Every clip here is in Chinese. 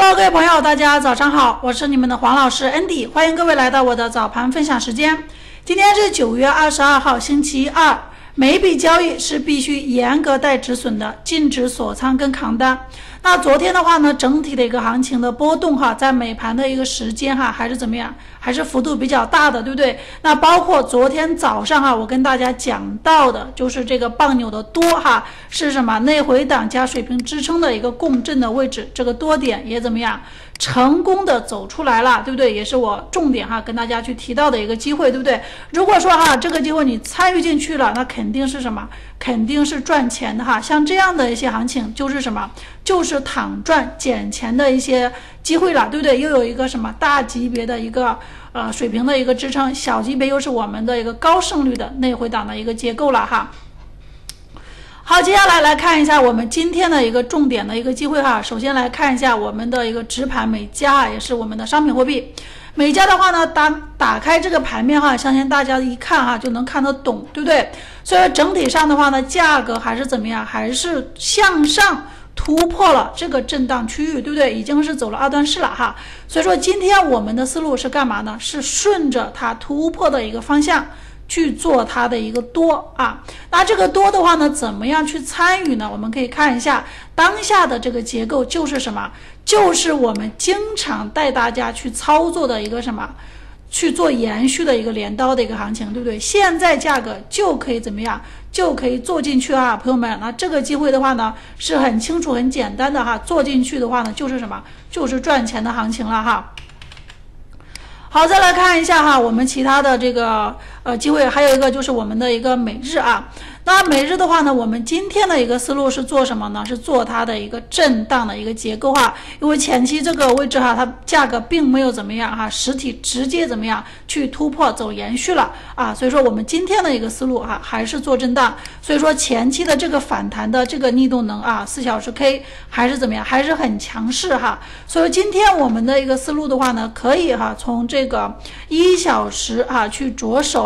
Hello， 各位朋友，大家早上好，我是你们的黄老师 Andy， 欢迎各位来到我的早盘分享时间。今天是9月22号，星期二，每一笔交易是必须严格带止损的，禁止锁仓跟扛单。那昨天的话呢，整体的一个行情的波动在美盘的一个时间还是怎么样，还是幅度比较大的，对不对？那包括昨天早上我跟大家讲到的就是这个棒扭的多是什么？内回档加水平支撑的一个共振的位置，这个多点也怎么样？成功的走出来了，对不对？也是我重点跟大家去提到的一个机会，对不对？如果说这个机会你参与进去了，那肯定是什么？肯定是赚钱的像这样的一些行情就是什么？就是躺赚捡钱的一些机会了，对不对？又有一个什么大级别的一个水平的一个支撑，小级别又是我们的一个高胜率的内回档的一个结构了好，接下来来看一下我们今天的一个重点的一个机会首先来看一下我们的一个直盘美加也是我们的商品货币。美加的话呢，打开这个盘面相信大家一看就能看得懂，对不对？所以整体上的话呢，价格还是怎么样？还是向上突破了这个震荡区域，对不对？已经是走了二段式了所以说今天我们的思路是干嘛呢？是顺着它突破的一个方向去做它的一个多那这个多的话呢，怎么样去参与呢？我们可以看一下当下的这个结构就是什么？就是我们经常带大家去操作的一个什么？去做延续的一个镰刀的一个行情，对不对？现在价格就可以怎么样？就可以做进去朋友们。那这个机会的话呢，是很清楚很简单的做进去的话呢，就是什么？就是赚钱的行情了好，再来看一下我们其他的这个机会，还有一个就是我们的一个美日那美日的话呢，我们今天的一个思路是做什么呢？是做它的一个震荡的一个结构因为前期这个位置它价格并没有怎么样实体直接怎么样去突破走延续了所以说我们今天的一个思路还是做震荡，所以说前期的这个反弹的这个逆动能4小时 K 还是怎么样，还是很强势所以今天我们的一个思路的话呢，可以从这个1小时去着手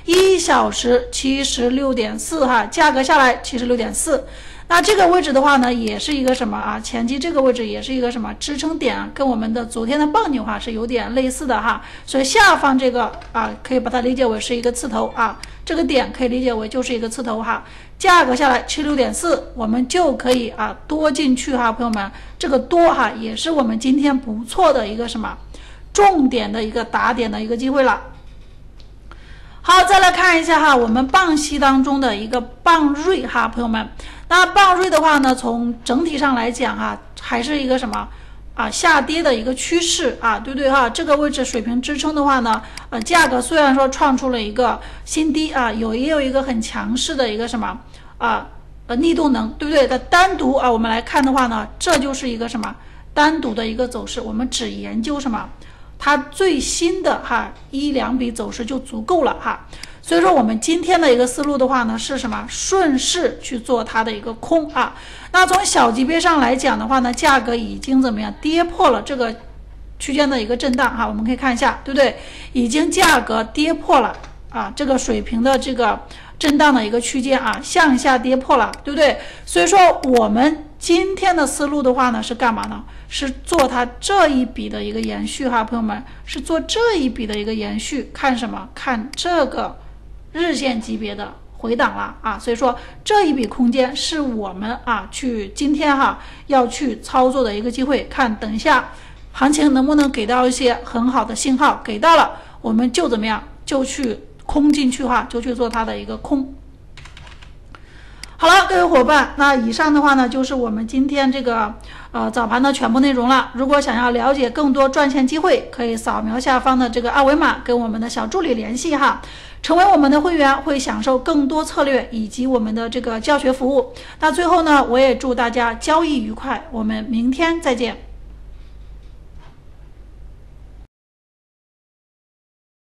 1小时76.4价格下来76.4，那这个位置的话呢，也是一个什么前期这个位置也是一个什么支撑点跟我们的昨天的棒扭是有点类似的所以下方这个可以把它理解为是一个刺头这个点可以理解为就是一个刺头价格下来76.4，我们就可以多进去朋友们，这个多也是我们今天不错的一个什么重点的一个打点的一个机会了。好，再来看一下我们棒系当中的一个棒瑞朋友们。那棒瑞的话呢，从整体上来讲还是一个什么下跌的一个趋势对不对这个位置水平支撑的话呢，价格虽然说创出了一个新低也有一个很强势的一个什么逆动能，对不对？的单独我们来看的话呢，这就是一个什么单独的一个走势，我们只研究什么它最新的1、2笔走势就足够了所以说我们今天的一个思路的话呢，是什么？顺势去做它的一个空那从小级别上来讲的话呢，价格已经怎么样跌破了这个区间的一个震荡我们可以看一下，对不对？已经价格跌破了这个水平的这个震荡的一个区间向下跌破了，对不对？所以说我们今天的思路的话呢，是干嘛呢？是做它这一笔的一个延续朋友们，是做这一笔的一个延续，看什么？看这个日线级别的回档了所以说这一笔空间是我们去今天要去操作的一个机会，看等一下行情能不能给到一些很好的信号，给到了我们就怎么样，就去空进去就去做它的一个空。好了，各位伙伴，那以上的话呢，就是我们今天这个早盘的全部内容了。如果想要了解更多赚钱机会，可以扫描下方的这个二维码跟我们的小助理联系成为我们的会员，会享受更多策略以及我们的这个教学服务。那最后呢，我也祝大家交易愉快，我们明天再见。